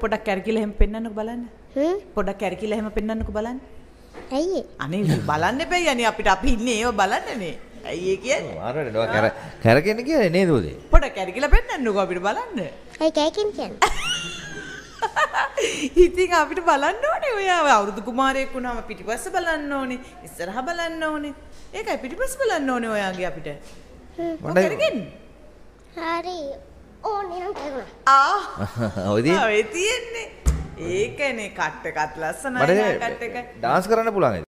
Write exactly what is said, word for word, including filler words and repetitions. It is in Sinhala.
පොඩක් කැරකිලා එහෙම පෙන්නන්නකෝ බලන්න. හ්ම් පොඩක් කැරකිලා එහෙම පෙන්නන්නකෝ බලන්න. ඇයි අනේ බලන්න එපා යන්නේ අපිට අපි ඉන්නේ ඒව බලන්නනේ. ඇයි ඒ කියන්නේ? මාරට ඩෝ කැර කැරකෙන්න කියන්නේ නේද උදේ? පොඩක් කැරකිලා පෙන්නන්නකෝ අපිට බලන්න. ඇයි කෑකින් කියන්නේ ඉතින් අපිට බලන්න ඕනේ ඔය අවුරුදු කුමාරයෙක් වුණාම පිටිපස්ස බලන්න ඕනේ ඉස්සරහා බලන්න ඕනේ ඒකයි පිටිපස්ස බලන්න ඕනේ ඔයාගේ අපිට මට හරි ඕනේ නම් කරුණා ආ ඔයදී ඔය තියෙන්නේ ඒකනේ කට් එකත් ලස්සනයි මට කට් එක ඩාන්ස් කරන්න පුළුවන්